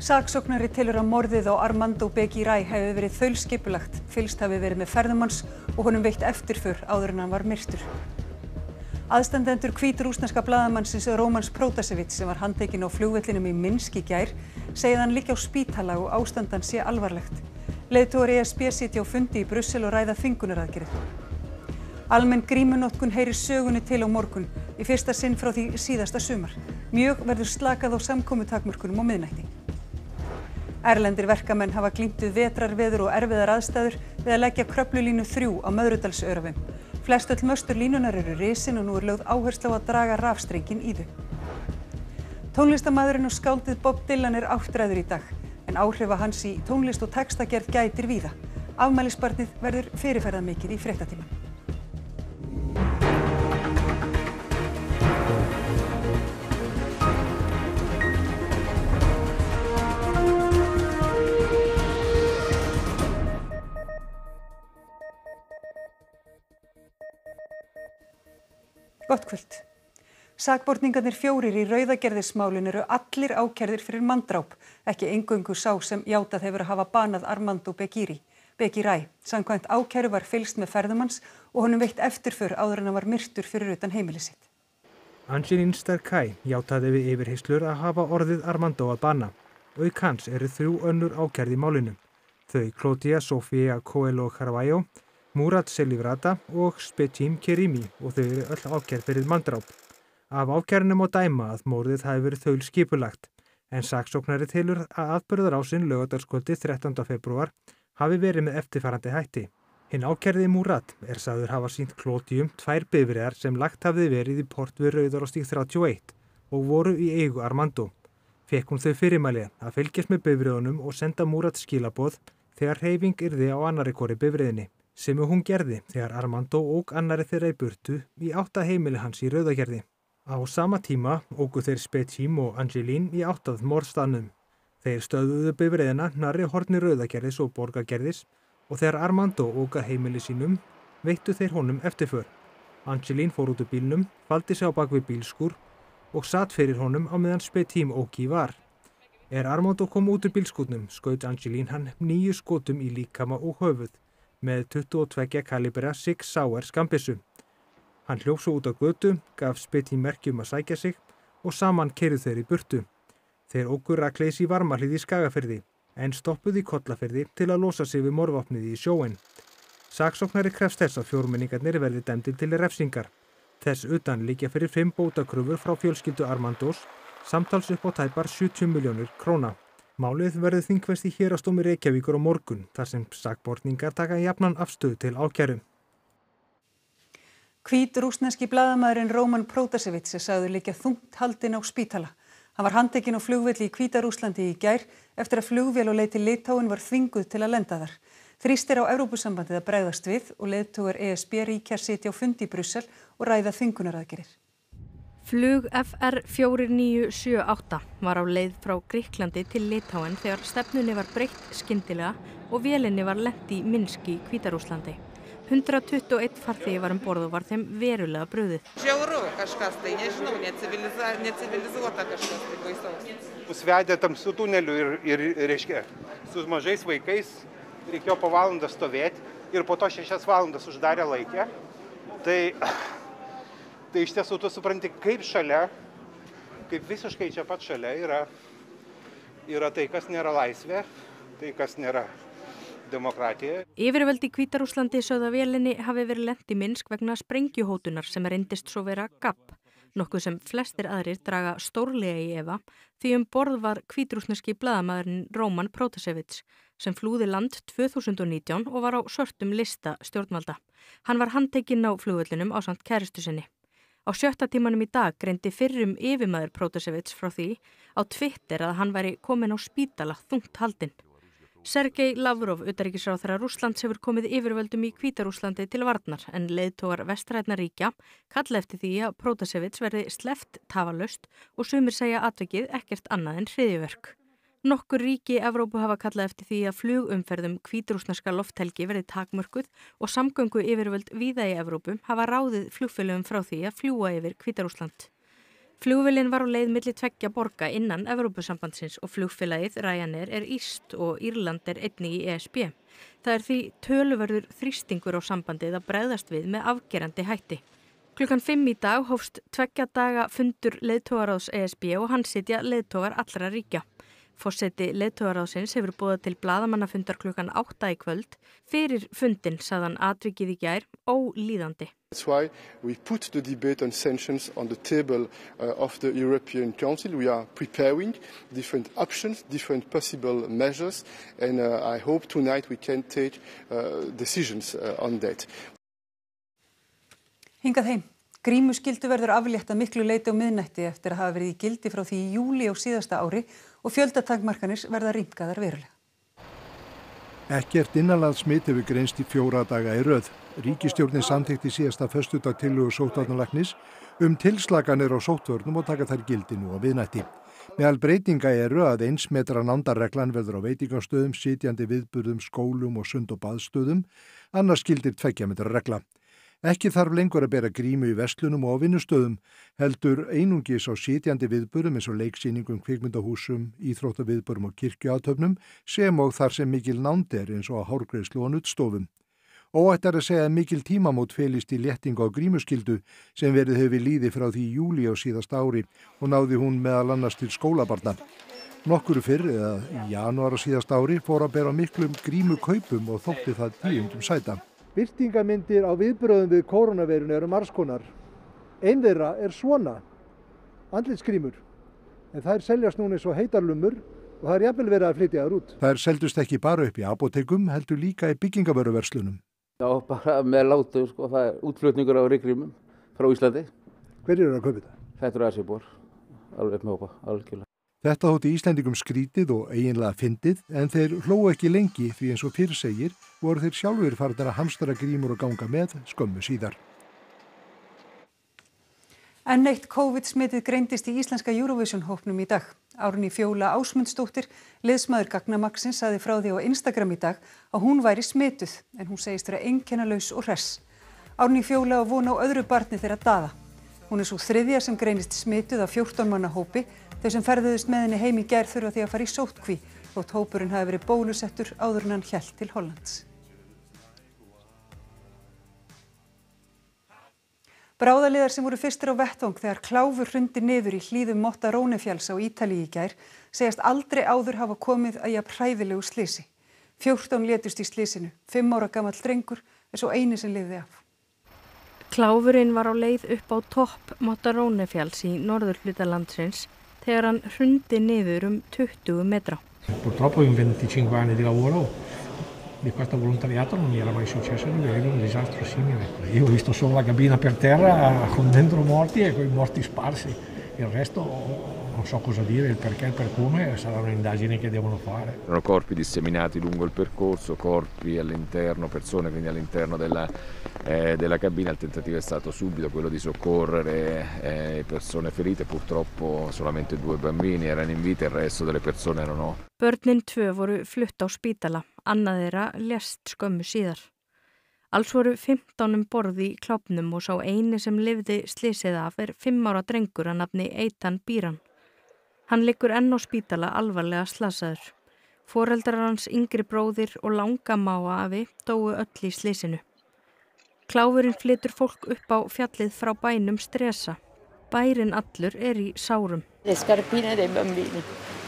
Saksóknari telur að morðið á Armando Beguirai hefði verið þaulskipulagt, fylgst hafi verið með ferðum hans og honum veitt eftirför áður en hann var myrtur. Aðstandendur hvítrússneska blaðamannsins Romans Protasevits sem var handtekinn á flugvellinum í Minsk í gær segja hann liggja á spítala og ástand hans sé alvarlegt. Leiðtogar ESB sitja á fundi í Brussel og ræða þvingunaraðgerðir. Almenn grímunotkun heyrir sögunni til á morgun, í fyrsta sinn frá því síðasta sumar. Mjög verður slakað á samkomutakmörkunum á miðnætti. Erlendir verkamenn hafa glímt við vetrarveður og erfiðar aðstæður við að leggja Kröflulínu 3 á Möðrudalsöræfum. Flestöll möstur línunnar eru risin og nú er lögð áhersla á að draga rafstrenginn í þau. Tónlistarmaðurinn og skáldið Bob Dylan er áttræður í dag, en áhrifa hans í tónlist og textagerð gætir víða. Afmælisbarnið verður fyrirferðarmikið í fréttatímanum. Gott kvöld. Sakborningarnir 4 í Rauðagerðismálinu eru allir ákærðir fyrir manndráp, ekki eingöngu sá sem játað hefur að hafa banað Armando Beguirai. Samkvæmt ákæru var fylgst með ferðum hans og honum veitt eftirför áður en hann var myrtur fyrir utan heimili sitt. Angelín Sterkai játaði við yfirheyrslur að hafa orðið Armando að bana. Auk hans eru 3 önnur ákærð í málinu. Þau Claudia Sofia Coelho Carvalho, Murat Selivrata og Spetim Kerimi og þau eru öll ákærð fyrir manndráp. Af ákærunum má dæma að morðið hafi verið þaulskipulagt, en saksóknari telur að atburðarásin laugardagskvöldið 13. febrúar hafi verið með eftirfarandi hætti. Hinn ákærði Murat er sagður hafa sýnt Claudiu 2 bifreiðar sem lagt hafði verið í port við Rauðarárstíg 31 og voru í eigu Armando. Fékk hún þau fyrirmæli að fylgjast með bifreiðunum og senda Murat skilaboð þegar hreyfing yrði á annarri hvori bifreiðinni, sem hún gerði þegar Armando ók annarri þeirra í burtu í átt að heimili hans í Rauðagerði. Á sama tíma óku þeir Spetim og Angelín í átt að morðstaðnum. Þeir stöðvuðu bifreiðina nærri horni Rauðagerðis og Borgargerðis og þegar Armando ók að heimili sínum veittu þeir honum eftirför. Angelín fór út úr bílnum, faldi sig á bak við bílskúr og sat fyrir honum á meðan Spetim ók í var. Armando kom út úr bílskúrnum skaut Angelín hann 9 skotum í líkama og höfuð með 22 kalibra Sig Sauer skambissu. Hann hljóp svo út á götu, gaf Spetim merki að sækja sig og saman keyrðu þeir í burtu. Þeir óku rakleiðis í Varmahlíð í Skagafirði en stoppuðu í Kollafirði til að losa sig við morðvopnið í sjóinn. Saksóknari krefst þess að fjórmenningarnir verði dæmdir til refsingar. Þess utan liggja fyrir 5 bótakröfur frá fjölskyldu Armandos, samtals upp á tæpar 70 milljónir króna. Málið verður þingfest í héraðsdómi Reykjavíkur á morgun, þar sem sakborningar taka jafnan afstöðu til ákæru. Hvítrússneski blaðamaðurinn Roman Protasevits er sagður liggja þungt haldinn á spítala. Hann var handtekinn á flugvelli í Hvíta-Rússlandi í gær eftir að flugvél á leið til Litáen var þvinguð til að lenda þar. Þrýst er á Evrópusambandið að bregðast við og leiðtogar ESB ríkja sitja á fundi í Brussel og ræða þvingunaraðgerðir. Flug FR 4978 var á leið frá Grikklandi til Litáen þegar stefnunni var breytt skyndilega og vélinni var lent í Minsk í Hvíta-Rússlandi. 121 farþegi var borð og var þeim verulega brugðið. Užsivedė tamsiu tuneliu ir reiškia su mažais vaikais reikėjo po valandą stovėti ir po to 6 valandas uždarė laikę. Tai iš tiesų tu supranti, kaip šalia, kaip visiškai čia pat šalia yra tai, kas nėra laisvė, tai, kas nėra demokratía. Yfirvöld í Hvíta-Rússlandi sögðu að vélinni hafi verið lent í Minsk vegna sprengjuhótunar sem reyndist svo vera gabb, nokkuð sem flestir aðrir draga stórlega í efa því borð var hvítrússneski blaðamaðurinn Roman Protasevits sem flúði land 2019 og var á svörtum lista stjórnvalda. Hann var handtekinn á flugvellinum ásamt kærustu sinni. Á 7. tímanum í dag greindi fyrrum yfirmaður Protasevits frá því á Twitter að hann væri kominn á spítala þungt haldinn. Sergei Lavrov, utanríkisráðherra Rússlands, hefur komið yfirvöldum í Hvíta-Rússlandi til varnar en leiðtogar vestrænna ríkja kalla eftir því að Protasevits verði sleppt tafarlaust og sumir segja atvikið ekkert annað en hryðjuverk. Nokkur ríki Evrópu hafa kallað eftir því að flugumferðum hvítrússneska lofthelgi verði takmörkuð og samgöngu yfirvöld víða í Evrópu hafa ráðið flugfélögum frá því að fljúga yfir Hvíta-Rússland. Flugvélin var á leið milli tveggja borga innan Evrópusambandsins og flugfélagið Ryanair er írskt og Írland er einnig í ESB. Það er því töluverður þrýstingur á sambandið að bregðast við með afgerandi hætti. Klukkan 5 í dag hófst 2 daga fundur leiðtogaráðs ESB og hann sitja leiðtogar allra ríkja. Forseti leiðtogaráðsins hefur boðað til blaðamannafundar klukkan 8 í kvöld. Fyrir fundinn sagði hann atvikið í gær ólíðandi. That's why we put the debate on sanctions on the table of the European Council. We are preparing different options, different possible measures, and I hope tonight we can take decisions on that. Hingað heim. Grímuskyldu verður aflétt að miklu leyti á miðnætti eftir að hafa verið í gildi frá því í júlí á síðasta ári og fjöldatakmarkanir verða rýmkaðar verulega. Ekkert innanlandssmit hefur greinst í 4 daga í röð. Ríkisstjórnin samþykkti síðasta föstudag tillögu sóttvarnalæknis tilslakanir á sóttvörnum og taka þær gildi nú á miðnætti. Meðal breytinga eru að 1 metra nándarreglan verður á veitingastöðum, sitjandi viðburðum, skólum og sund- og baðstöðum, annars gildir 2 metra regla. Ekki þarf lengur að bera grímu í verslunum og á vinnustöðum, heldur einungis á sitjandi viðburðum eins og leiksýningum, kvikmyndahúsum, íþróttaviðburðum og kirkjuathöfnum sem og þar sem mikil nánd er eins og á hárgreiðslu og nuddstofum. Óhætt er að segja að mikil tímamót felist í léttingu á grímuskyldu sem verið hefur líði frá því í júlí á síðasta ári og náði hún meðal annars til skólabarna. Nokkru fyrr, eða í janúar á síðasta ári, fór að bera miklum grímukaupum og þótti það tíundum sæta. Birtingamyndir á viðbröðum við kórónuveirunni eru margs konar. Ein þeirra er svona, andlitsgrímur, en þær seljast núna eins og heitar lumur og það er jafnvel verið að flytja þær út. Þær seldust ekki bara upp í apótekum, heldur líka í byggingavöruverslunum. Já, bara með látu, það er útflutningur á ryggrímum frá Íslandi. Hverjir eru að kaupa þetta? Þetta eru Asíubor, alveg með hópa, algjörlega. Þetta þótti Íslendingum skrítið og eiginlega fyndið, en þeir hlógu ekki lengi því eins og fyrr segir voru þeir sjálfur farnir að hamstra grímur og ganga með skömmu síðar. Enn eitt COVID-smitið greindist í íslenska Eurovision-hópnum í dag. Árný Fjóla Ásmundsdóttir, liðsmaður gagnamagsins, sagði frá því á Instagram í dag að hún væri smituð, en hún segist vera einkennalaus og hress. Árný Fjóla á von á öðru barni þeirra Daða. Hún er svo þriðja sem greinist smituð af 14 manna hópi. Þau sem ferðuðust með henni heim í gær þurfa því að fara í sóttkví, þótt hópurinn hafi verið bólusettur áður en hann hélt til Hollands. Bráðaliðar sem voru fyrstir á vettvang þegar kláfur hrundi niður í hlíðum Montarónefjalls á Ítalíu í gær segjast aldrei áður hafa komið að jafn hræðilegu slysi. 14 létust í slysinu, 5 ára gamall drengur er svo eini sem lifði af. Kláfurinn var á leið upp á topp Montarónefjalls í norðurhluta landsins þegar hann hrundi niður 20 metra. Purtroppo in 25 anni di lavoro di questo volontariato non mi era mai successo di vedere un disastro simile. Io ho visto solo la cabina per terra con dentro morti e con i morti sparsi. Il resto non so cosa dire, il perché e il per come sarà un'indagine che devono fare. Erano corpi disseminati lungo il percorso, corpi all'interno, persone quindi all'interno della cabina. Il tentativo è stato subito quello di soccorrere persone ferite, purtroppo solamente 2 bambini erano in vita, il resto delle persone erano. Börnin 2 voru flutt á spítala, annað þeirra lést skömmu síðar. Alls voru 15 borð í klápnum og sá eini sem lifði slysið af 5 ára drengur að nafni Eitan Bíran. Hann liggur enn á spítala alvarlega slasaður. Foreldrar hans, yngri bróðir og langamáa afi dóu öll í slysinu. Kláfurinn flytur fólk upp á fjallið frá bænum Stresa. Bærinn allur er í sárum. Le scarpine dei bambini.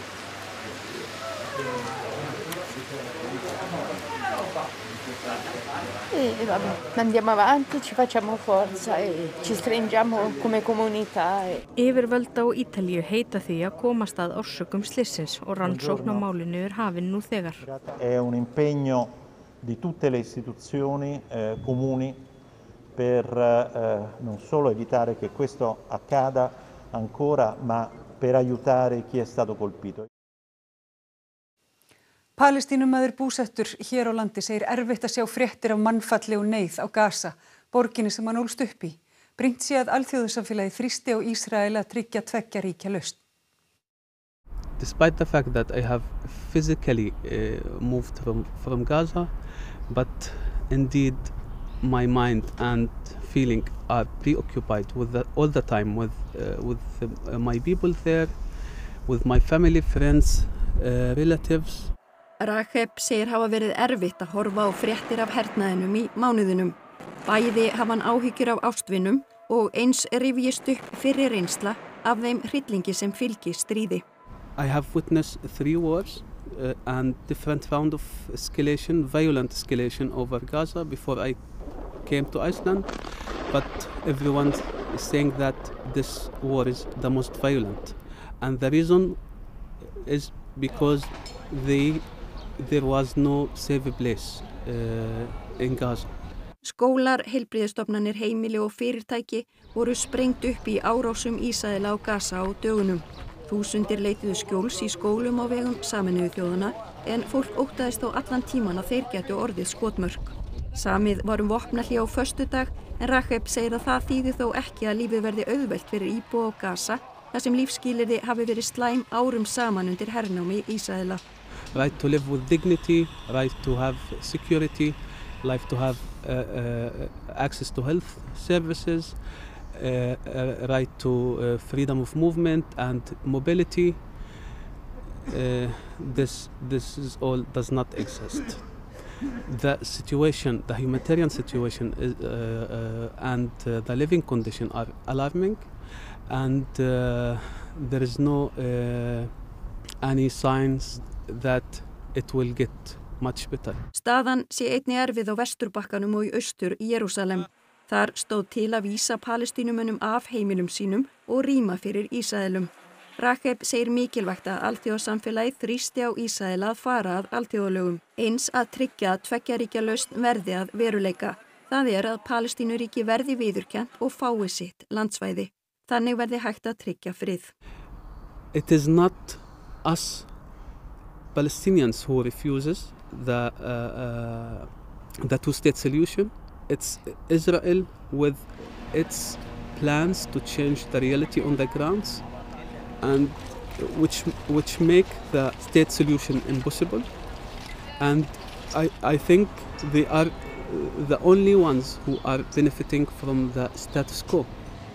Andiamo avanti, ci facciamo forza e ci stringiamo come comunità. Yfirvöld á Ítalíu heita því að komast að orsökum slysins og rannsókn á málinu er hafin nú þegar. È un impegno di tutte le istituzioni comuni per non solo evitare che questo accada ancora, ma per aiutare chi è stato colpito. Palestínumaður búsettur hér á landi segir erfitt að sjá fréttir af mannfalli og neyð á Gaza, borginni sem hann ólst upp í. Brýnt sé að alþjóðasamfélagið þrýsti á Ísrael að tryggja 2 ríkja lausn. Despite the fact that I have physically moved from Gaza, but indeed my mind and feeling are preoccupied all the time with my people there, with my family, friends, relatives. Raheb segir hafa verið erfitt að horfa á fréttir af hernaðinum í mánuðinum. Bæði hafa hann áhyggjur af ástvinum og eins rifjist upp fyrri reynsla af þeim hryllingi sem fylgir stríði. I have witnessed 3 wars and different round of escalation, violent escalation over Gaza before I came to Iceland, but everyone is saying that this war is the most violent, and the reason is because there was no safe place in Gaza. Skólar, heilbrigðisstofnanir, heimili og fyrirtæki voru sprengt upp í árásum Ísraela á Gaza á dögunum. Þúsundir leituðu skjóls í skólum á vegum Sameinuðu þjóðanna en fólk óttaðist þó allan tíman að þeir gætu orðið skotmörk. Samið var vopnahlé á föstudag en Raheb segir að það þýði þó ekki að lífið verði auðvelt fyrir íbúa á Gaza þar sem lífsskilyrði hafi verið slæm árum saman undir hernámi Ísraela. Right to live with dignity, right to have security, right to have access to health services, right to freedom of movement and mobility. This is all does not exist. The situation, the humanitarian situation and the living condition are alarming, and there is no any signs that it will get much better. Staðan sé einnig erfið á Vesturbakkanum og í austur Jerúsalem. Þar stóð til að vísa Palestínumönnum af heimilum sínum og rýma fyrir Ísraelum. Raheb segir mikilvægt að alþjóðasamfélagið þrýsti á Ísraela að fara að alþjóðalögum. Eins að tryggja að tveggja ríkja lausn verði að veruleika. Það að Palestínuríki verði viðurkennt og fái sitt landsvæði. Þannig verði hægt að tryggja frið. It is not us Palestinians who refuses the two-state solution. It's Israel with its plans to change the reality on the grounds, and which make the state solution impossible. And I think they are the only ones who are benefiting from the status quo.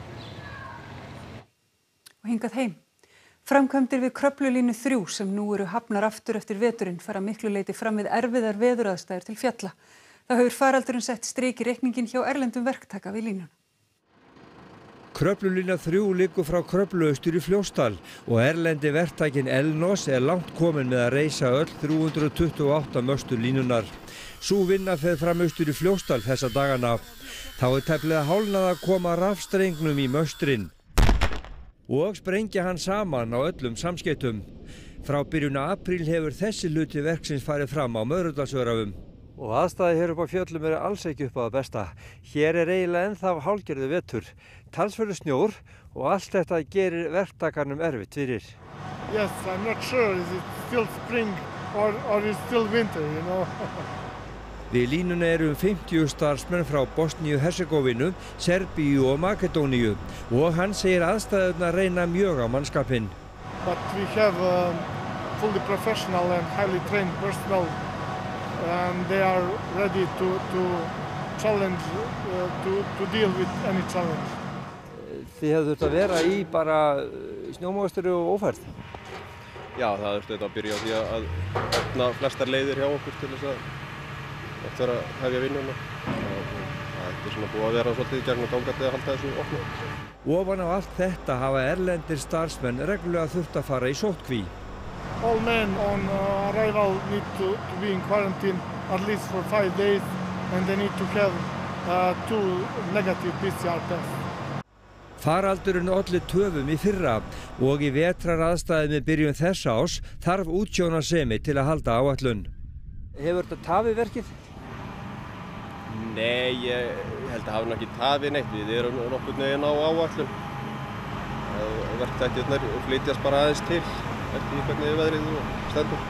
Og hingað heim. Framkvæmdir við Kröflulínu 3 sem nú eru hafnar aftur eftir veturinn fara miklu leyti fram við erfiðar veðuraðstæður til fjalla. Það hefur faraldurinn sett strik í reikningin hjá erlendum verktaka við línuna. Kröflulína 3 liggur frá Kröflu austur í Fljótsdal og erlendi verktakinn Elnos langt komin með að reisa öll 328 möstur línunar. Sú vinna fer fram austur í Fljótsdal þessa dagana. Þá tæplega hálfnað að koma rafstrengnum í möstrin og sprengja hann saman á öllum samskeytum. Frá byrjun apríl hefur þessi hluti verksins farið fram á Möðrudalsöræfum. Og aðstæður hér upp á fjöllum eru alls ekki upp á það besta. Hér eiginlega ennþá hálfgerður vetur, talsverður snjór og allt þetta gerir verktakarnum erfitt fyrir. Yes, I'm not sure is it still spring or is still winter, you know. Við línuna eru 50 starfsmenn frá Bosníu-Hersegovinu, Serbíu og Makedóníu og hann segir aðstæðurnar reyna mjög á mannskapinn. But we have fully professional and highly trained personnel and they are ready to challenge, to deal with any challenge. Þið hefðu þurft að vera í bara snjómokstri og ófærð? Já, það þurfti að byrja á því að opna flestar leiðir hjá okkur til þess að eftir að hefja vinnuna. Það svona búið að vera svolítið í gegnum gangandi að halda þessu opnu. Ofan á allt þetta hafa erlendir starfsmenn reglulega þurft að fara í sóttkví. All men on arrival need to be in quarantine at least for 5 days and they need to have 2 negative PCR tests. Faraldurinn olli töfum í fyrra og í vetraraðstæðum með byrjun þessa árs þarf útsjónarsemi til að halda áætlun. Hefur þetta tafið verkið? Nei, ég held að hafa ekki tafið neitt. Við erum nokkurn veginn á áætlun. Verktæktirnar flytjast bara aðeins til eftir hvernig veðrið stendur.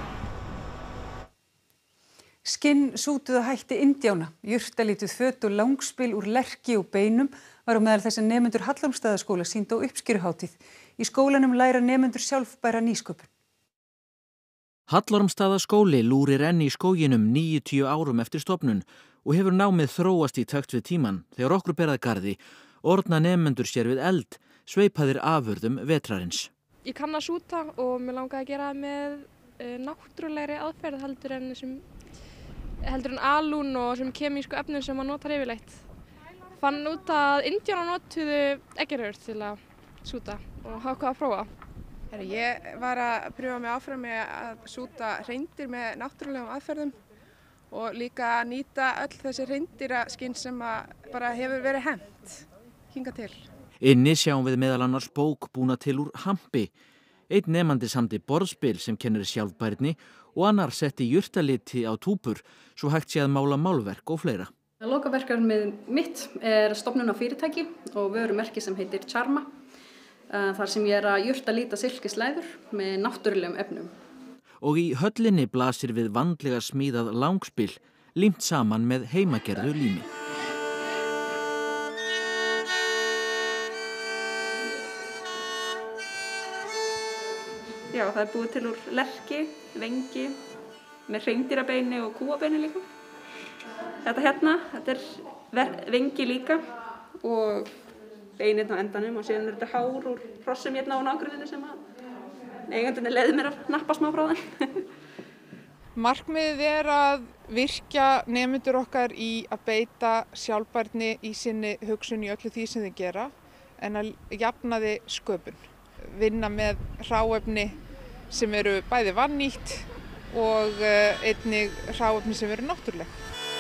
Skinn sútuð að hætti Indjána, jurtalítið föt og langspil úr lerki og beinum var á meðal þess að nemendur Hallormsstaðaskóla sýndu á uppskeruhátíð. Í skólanum læra nemendur sjálfbæra nýsköpun. Hallormsstaðaskóli lúrir enn í skóginum 90 árum eftir stofnun og hefur námið þróast í takt við tíman þegar okkur ber að garði orðna nemendur sér við eld, sveipaðir afurðum vetrarins. Ég kann að súta og mér langaði að gera það með náttúrulegri aðferð heldur en alún og sem kemísku efnum sem maður notar yfirleitt. Fann út að Indíánar notuðu eggjarhörð til að súta og hafa hvað að prófa. Ég var að pröfa mig áfram með að súta hreindýr með náttúrulegum aðferðum og líka að nýta öll þessi hreindýraskinn sem bara hefur verið hent hingað til. Inni sjáum við meðal annars bók búna til úr hampi. Einn nemandi samdi borðspil sem kennir sjálfbærni og annar setti jurtaliti á túpur svo hægt sé að mála málverk og fleira. Lokaverkefnið mitt er stofnun á fyrirtæki og vörumerki sem heitir Charma. Þar sem ég er að jurtalíta silkislæður með náttúrulegum efnum. Og í höllinni blasir við vandlega smíðað langspil, límt saman með heimagerðu lími. Já, það er búið til úr lerki, vengi, með hreindýrabeini og kúabeini líka. Þetta er vengi líka og beininn á endanum og síðan er þetta hár úr hrossum hérna á nágruninu sem eigandinn leiði mér að nappa smá frá þeim. Markmiðið er að virkja nemendur okkar í að beita sjálfbærni í sinni hugsun í öllu því sem þau gera en að jafna þið sköpun. Vinna með hráefni sem eru bæði vannýtt og einnig hráefni sem eru náttúruleg.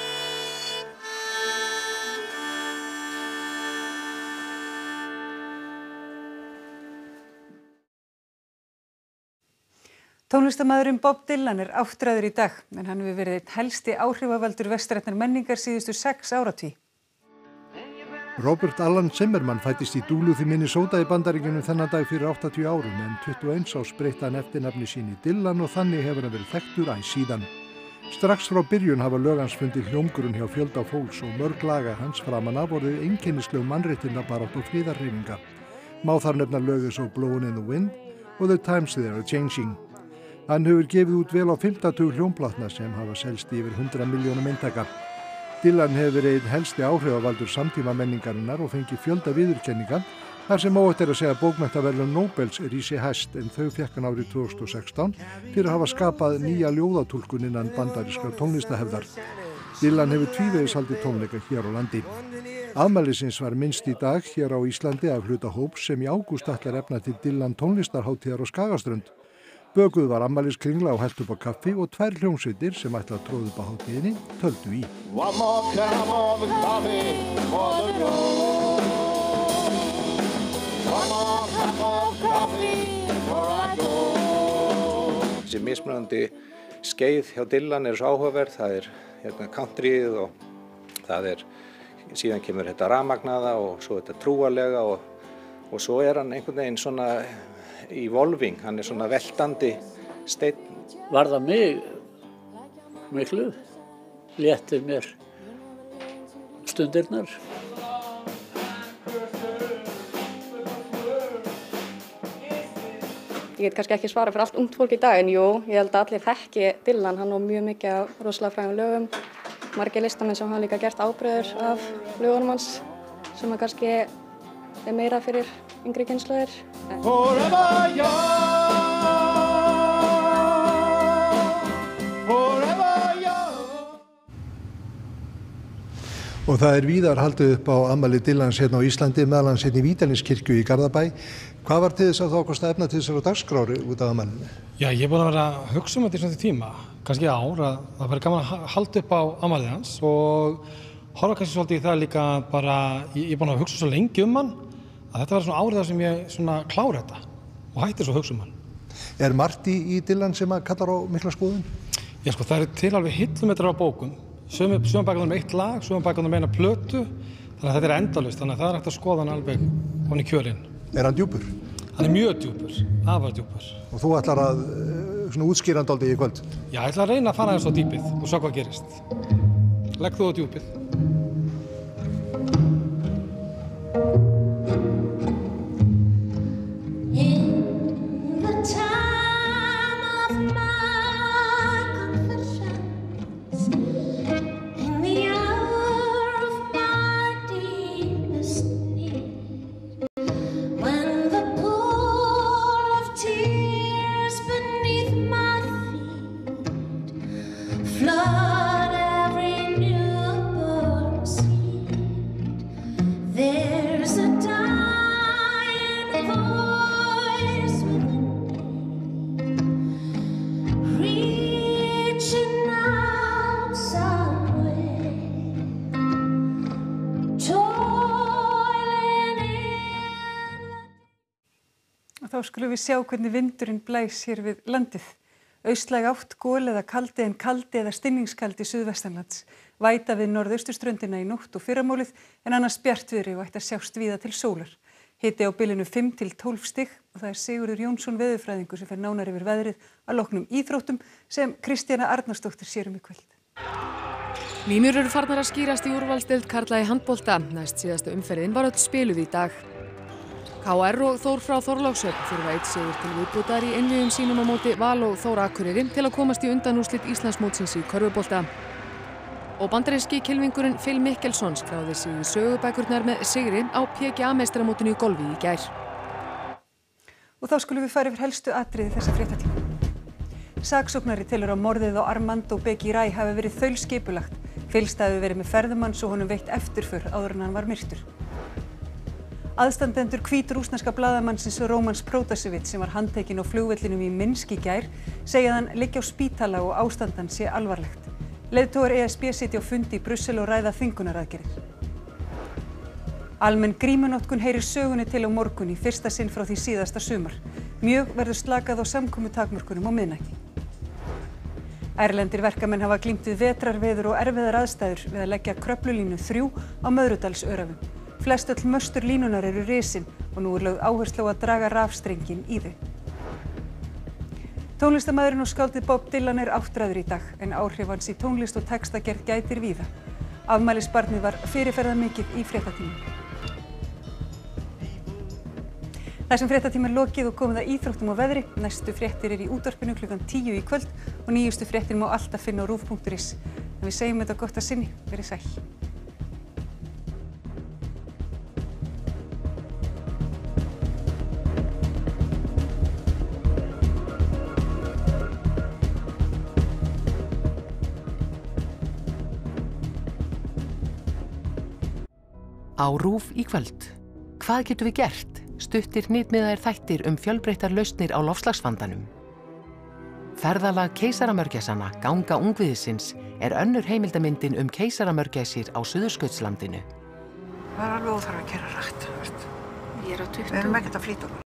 Tónlistarmaðurinn Bob Dylan er áttræður í dag, en hann hefur verið einn helsti áhrifavaldur vestrænnar menningar síðustu 6 áratugi. Robert Alan Zimmerman fæddist í Duluth í Minnesota í Bandaríkjunum þennan dag fyrir 80 árum, en 21 árs breytti hann eftirnafni sín í Dylan og þannig hefur hann verið þekktur æ síðan. Strax frá byrjun hafa lög hans fundið hljómgrunn hjá fjölda fólks og mörg laga hans framan af orðið einkennisleg mannréttindabarátt og friðarhreyfinga. Má þar nefna lög eins og Blowin' in the Wind og The Times They Are Changing. Hann hefur gefið út vel á 50 hljómplatna sem hafa selst yfir 100 milljónum eintaka. Dylan hefur verið einn helsti áhrifavaldur samtíma menningarinnar og fengið fjölda viðurkenninga, þar sem óhætt er að segja bókmenntaverðlaun Nóbels rísi hæst en þau fékk hann árið 2016 fyrir að hafa skapað nýja ljóðatúlkun innan bandarískrar tónlistahefðar. Dylan hefur tvívegis haldið tónleika hér á landi. Afmælisins var minnst í dag hér á Íslandi af hluta hóps sem í ágúst ætlar efna til Dylan tónlistarhátíðar á Skagaströnd. Bökuð var afmæliskringla og hellt upp á kaffi og 2 hljómsveitir sem ætla að tróða upp á hátíðinni töldu í. Þessi mismunandi skeið hjá Dylan er svo áhugaverð, það er countryið og það er, síðan kemur þetta rafmagnaða og svo þetta trúarlega og svo er hann einhvern veginn svona evolving, hann er svona veltandi steinn. Varða mig miklu, léttir mér stundirnar. Ég get kannski ekki svara fyrir allt ungt fólk í dag, en jú, ég held að allir þekki Dylan, hann á mjög mikið af rosalega frægum lögum. Margir listamenn sem hafa líka gert ábreiður af lögunum hans, sem að kannski er meira fyrir yngri kynslóðir. Og það er víðar haldið upp á afmæli Dylans hérna á Íslandi, meðal annars hérna í Vídalínskirkju í Garðabæ. Hvað var til þess að þú ákvaðst að efna til þessar á dagskrári út af afmælinu? Já, ég er búin að vera að hugsa þetta í svona tíma, kannski ár, að það væri gaman að halda upp á afmælið hans og horfa kannski svolítið í það líka bara, ég er búin að hugsa svo lengi hann, að þetta var svona árið þar sem ég svona klára þetta og hætti svo að hugsa hann. Er margt í Dylan sem að kallar á mikla skoðun? Já, sko, það til alveg hillumetrar á bókum. Sumum bækurnar með 1 lag, sumum bækurnar með eina plötu, þannig að þetta er endalaust, þannig að það er hægt að skoða hann alveg ofan í kjölinn. Er hann djúpur? Hann er mjög djúpur, afar djúpur. Og þú ætlar að svona útskýra hann dálítið í kvöld? Já, ég ætla að reyna að fara þess á dýpið og sjá hvað gerist. Legg þú á djúpið. In the Þá skulum við sjá hvernig vindurinn blæs hér við landið. Austlæg átt, gól eða kaldi en kaldi eða stinningskaldi suðvestanlands. Væta við norðausturströndina í nótt og fyrramálið en annars bjartviðri og ætti að sjást víða til sólar. Hiti á bilinu 5 til 12 stig og það Sigurður Jónsson veðurfræðingur sem fer nánar yfir veðrið að loknum íþróttum sem Kristjana Arnarsdóttir sér í kvöld. Línur eru farnar að skýrast í úrvalsdeild karla í handbolta. Næst síðasta umferðin var öll spiluð í dag. KR og Þór frá Þorlákshöfn þurfa einn sigur til viðbótar í einvígum sínum á móti Val og Þór Akureyri til að komast í undanúrslit Íslandsmótsins í körfubolta. Og bandaríski kylfingurinn Phil Mickelson skráði sig í sögubækurnar með sigri á PGA-meistaramótinu í golfi í gær. Og þá skulum við fara yfir helstu atriði þessa fréttatíma. Saksóknari telur að morðið á Armando Begui Rai hafi verið þaulskipulagt. Fylgst hafi verið með ferðamanns og honum veitt eftirför áður en hann var myrtur. Aðstandendur hvítrússneska blaðamannsins Romans Protasevich sem var handtekinn á flugvellinum í Minsk í gær segja að hann liggi á spítala og ástand hans sé alvarlegt. Leiðtogar ESB sitja á fundi í Brussel og ræða þvingunaraðgerðir. Almenn grímunotkun heyrir sögunni til á morgun í fyrsta sinn frá því síðasta sumar. Mjög verður slakað á samkomutakmörkunum á miðnætti. Erlendir verkamenn hafa glímt við vetrarveður og erfiðar aðstæður við að leggja Kröflulínu 3 á Möðrudalsöræfum. Flestöll möstur línunar eru risin og nú lögð áherslu á að draga rafstrenginn í þau. Tónlistarmaðurinn og skáldið Bob Dylan áttræður í dag en áhrif hans í tónlist og textagerð gætir víða. Afmælisbarnið var fyrirferðarmikið í fréttatímanum. Þessum fréttatíma lokið og komið að íþróttum og veðri. Næstu fréttir í útvarpinu klukkan 10 í kvöld og nýjustu fréttir má alltaf finna á rúv.is. En við segjum þetta gott að sinni. Verið sæl. Á RÚV í kvöld. Hvað getum við gert? Stuttir hnitmiðaðir þættir fjölbreyttar lausnir á loftslagsvandanum. Ferðalag keisaramörgæsanna Ganga ungviðisins önnur heimildamyndin keisaramörgæsir á Suðurskautslandinu. Það alveg óþarf að gera rætt. Ég á 20. Við erum ekkert að flýta okkur.